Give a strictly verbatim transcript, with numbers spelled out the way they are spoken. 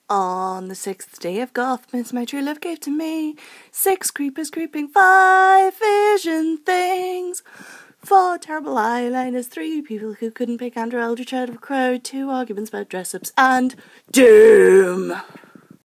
On the sixth day of Gothmas, my true love gave to me six creepers creeping, five vision things, four terrible eyeliners, three people who couldn't pick Andrew Eldritch out of a crowd, two arguments about dress-ups, and doom.